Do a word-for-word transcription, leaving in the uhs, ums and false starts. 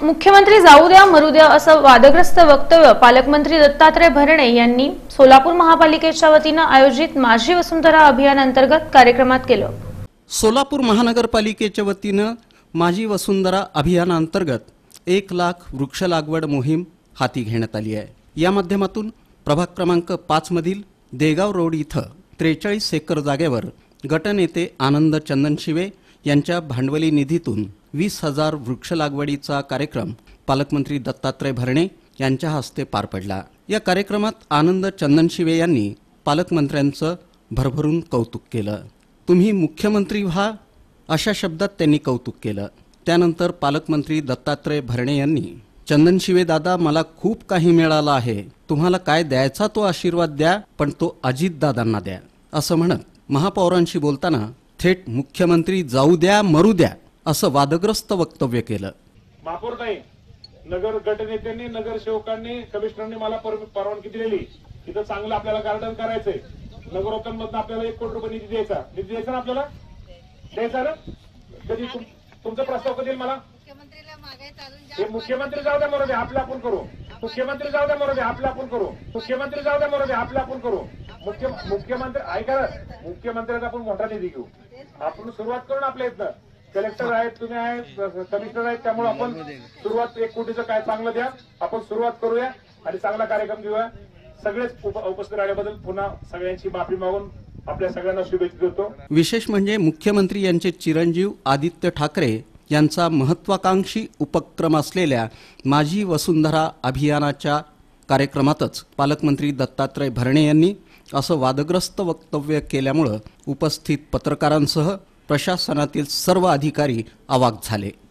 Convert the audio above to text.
मुख्यमंत्री जाऊ द्या मरू द्या असं वादग्रस्त वक्तव्य पालकमंत्री दत्तात्रय भरणे यांनी सोलापूर महापालिकेच्या वतीने आयोजित माझी वसुंधरा अभियान अंतर्गत कार्यक्रमात केलं। सोलापूर महानगरपालिकेच्या वतीने माझी वसुंधरा अभियानांतर्गत एक लाख वृक्ष लागवड मोहीम हाती घेण्यात आली आहे। या माध्यमातून प्रभाग क्रमांक पाच मधील देगाव रोड इथं त्रेचाळीस एकर जागेवर गटनेते आनंद चंदनशिवे यांच्या भांडवली निधीतून वीस हजार वृक्ष लागवडीचा कार्यक्रम पालकमंत्री दत्तात्रय भरणे यांच्या हस्ते पार पडला। या कार्यक्रमात आनंद चंदनशिवे यांनी पालकमंत्र्यांचं भरभरून कौतुक केलं। तुम्ही मुख्यमंत्री व्हा अशा शब्दात त्यांनी कौतुक केलं। त्यानंतर पालकमंत्री दत्तात्रय भरणे यांनी चंदनशिवे दादा मला खूप काही मिळालं आहे, तुम्हाला काय द्यायचा तो आशीर्वाद द्या, पण तो अजित दादांना द्या असं म्हणत महापौरांशी बोलताना थेट मुख्यमंत्री जाऊ द्या मरू द्या असं वादग्रस्त वक्तव्य केलं। महापौरताई, नगर गटनेत्यांनी नगरसेवकांनी कमिशनरने मला परवानगी दिलेली, तिथं चांगलं आपल्याला गार्डन करायचंय, नगरोत्तममधून आपल्याला एक कोटी रुपये निधी द्यायचा निधी द्यायचा ना आपल्याला द्यायचा ना कधी तुमचा प्रस्ताव कधी मला हे मुख्यमंत्री जाऊ द्या मरू द्या आपलं आपण करू, मुख्यमंत्री जाऊ द्या मरू द्या आपलं आपण करू, मुख्यमंत्री जाऊ द्या मरू द्या आपलं आपण करू, मुख्य मुख्यमंत्री ऐका मुख्यमंत्र्याचा आपण मोठा निधी घेऊ, आपण सुरुवात करू ना आपल्या इथनं। कलेक्टर आहेत, तुम्ही आहे, कमिशनर आहेत, त्यामुळे आपण सुरुवात एक कोटीचं काय चांगलं द्या, आपण सुरुवात करूया आणि चांगला कार्यक्रम घेऊया। सगळेच उपस्थित राहिल्याबद्दल पुन्हा सगळ्यांची माफी मागून आपल्या सगळ्यांना शुभेच्छा देतो। विशेष म्हणजे मुख्यमंत्री यांचे चिरंजीव आदित्य ठाकरे यांचा महत्वाकांक्षी उपक्रम असलेल्या माझी वसुंधरा अभियानाच्या कार्यक्रमातच पालकमंत्री दत्तात्रय भरणे यांनी असं वादग्रस्त वक्तव्य केल्यामुळे उपस्थित पत्रकारांसह प्रशासनातील सर्व अधिकारी अवाक झाले।